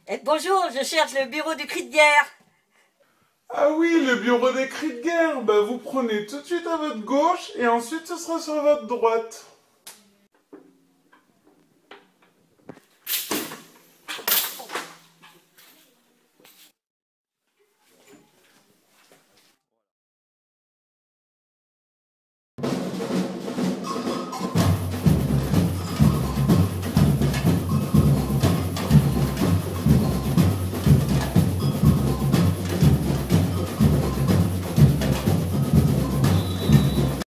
Bonjour, je cherche le bureau du cri de guerre. Ah oui, le bureau des cris de guerre. Bah vous prenez tout de suite à votre gauche et ensuite ce sera sur votre droite.